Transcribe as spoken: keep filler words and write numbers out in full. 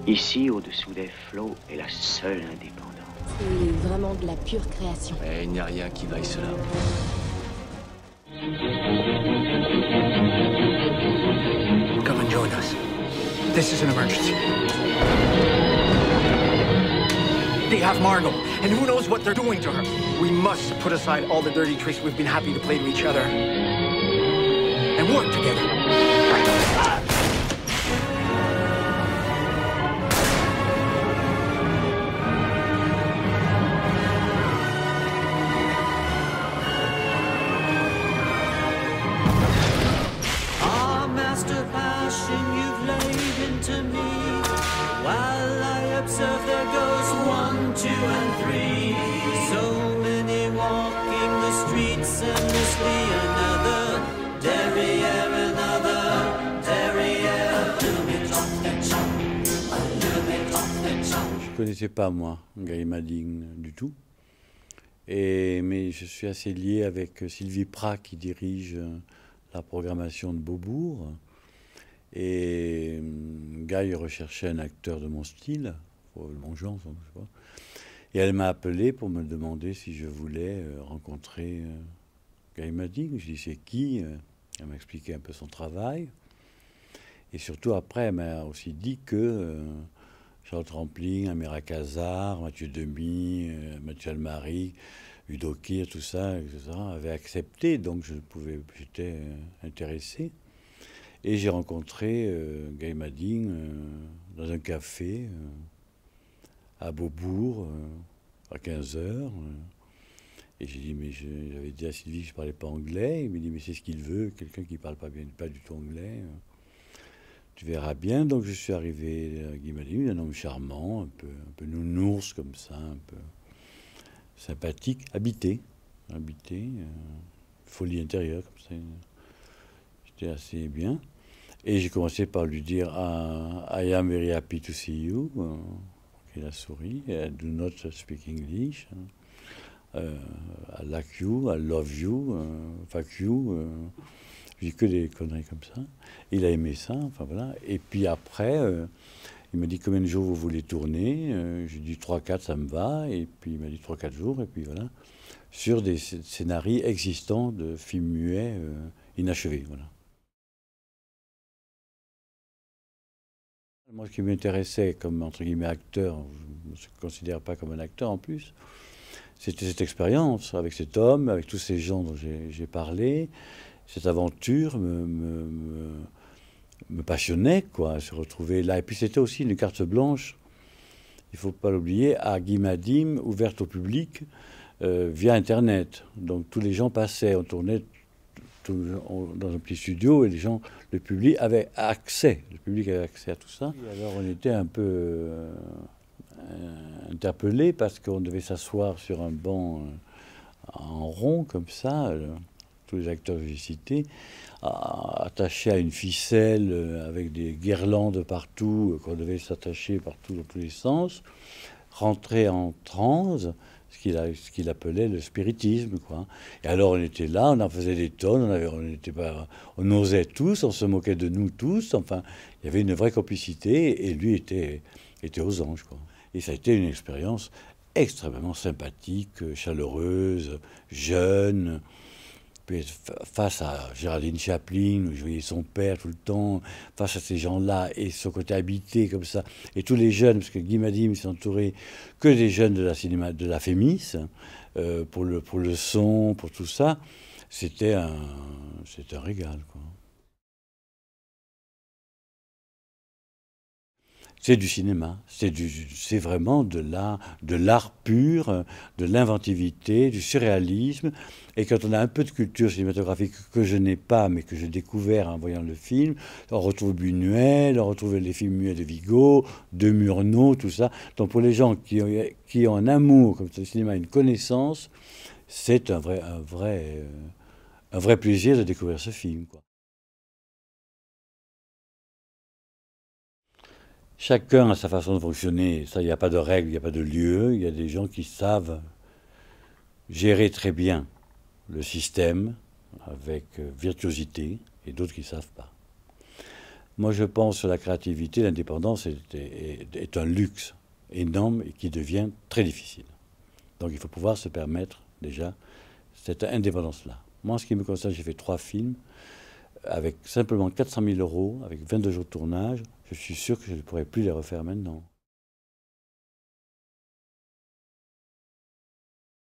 Ici, au-dessous des flots, est la seule indépendance. C'est vraiment de la pure création. Et il n'y a rien qui vaille cela. Come and join us. This is an emergency. They have Margot, and who knows what they're doing to her. We must put aside all the dirty tricks we've been happy to play to each other and work together. Je ne connaissais pas, moi, Guy Madding du tout. Et, mais je suis assez lié avec Sylvie Prat, qui dirige la programmation de Beaubourg. Et Guy recherchait un acteur de mon style, mon genre, je sais pas. Et elle m'a appelé pour me demander si je voulais rencontrer Guy Madding. Je dis c'est qui? Elle m'a expliqué un peu son travail. Et surtout après, elle m'a aussi dit que euh, Charles Trampling, Amira Kazar, Mathieu Demy, euh, Mathieu Almary, Udo Kier, tout ça, et cetera, avaient accepté. Donc je pouvais, j'étais euh, intéressé. Et j'ai rencontré euh, Guy Madding euh, dans un café euh, à Beaubourg euh, à quinze heures. Euh, et j'ai dit, mais j'avais dit à Sylvie que je ne parlais pas anglais. Il m'a dit, mais c'est ce qu'il veut, quelqu'un qui ne parle pas bien, pas du tout anglais. Euh, tu verras bien. Donc je suis arrivé à Guy Madding, un homme charmant, un peu, un peu nounours comme ça, un peu sympathique, habité, habité, euh, folie intérieure comme ça. J'étais assez bien. Et j'ai commencé par lui dire ah, I am very happy to see you. Euh, il a souri. I do not speak English. Euh, I like you, I love you, euh, fuck you. Euh, j'ai que des conneries comme ça. Il a aimé ça, enfin voilà. Et puis après, euh, il m'a dit combien de jours vous voulez tourner. euh, J'ai dit trois quatre, ça me va. Et puis il m'a dit trois quatre jours. Et puis voilà. Sur des scénarios existants de films muets euh, inachevés. Voilà. Moi, ce qui m'intéressait comme, entre guillemets, acteur, je ne me considère pas comme un acteur en plus, c'était cette expérience avec cet homme, avec tous ces gens dont j'ai parlé. Cette aventure me, me, me, me passionnait, quoi, se retrouver là. Et puis c'était aussi une carte blanche, il ne faut pas l'oublier, à Guy Madding, ouverte au public euh, via Internet. Donc tous les gens passaient, on tournait dans un petit studio et les gens, le public avait accès, le public avait accès à tout ça. Et alors on était un peu euh, interpellés parce qu'on devait s'asseoir sur un banc euh, en rond comme ça, euh, tous les acteurs que j'ai cités, attachés à une ficelle euh, avec des guirlandes partout, euh, qu'on devait s'attacher partout dans tous les sens, rentrer en transe, ce qu'il ce qu'il appelait le spiritisme, quoi. Et alors on était là, on en faisait des tonnes, on, avait, on, était pas, on osait tous, on se moquait de nous tous, enfin, il y avait une vraie complicité, et lui était, était aux anges, quoi. Et ça a été une expérience extrêmement sympathique, chaleureuse, jeune, face à Géraldine Chaplin, où je voyais son père tout le temps, face à ces gens-là, et son côté habité comme ça, et tous les jeunes, parce que Guy Madding s'est entouré que des jeunes de la cinéma, de la Fémis, euh, pour, le, pour le son, pour tout ça, c'était un, c'était un régal, quoi. C'est du cinéma, c'est c'est vraiment de l'art, de l'art pur, de l'inventivité, du surréalisme. Et quand on a un peu de culture cinématographique que je n'ai pas, mais que j'ai découvert en voyant le film, on retrouve Buñuel, on retrouve les films muets de Vigo, de Murnau, tout ça. Donc pour les gens qui ont, qui ont un amour comme le cinéma, une connaissance, c'est un vrai, un vrai, un vrai plaisir de découvrir ce film, quoi. Chacun a sa façon de fonctionner. Ça, il n'y a pas de règle, il n'y a pas de lieu. Il y a des gens qui savent gérer très bien le système avec virtuosité et d'autres qui ne savent pas. Moi, je pense sur la créativité, l'indépendance est, est, est un luxe énorme et qui devient très difficile. Donc il faut pouvoir se permettre déjà cette indépendance-là. Moi, en ce qui me concerne, j'ai fait trois films avec simplement quatre cent mille euros, avec vingt-deux jours de tournage. Je suis sûr que je ne pourrais plus les refaire maintenant.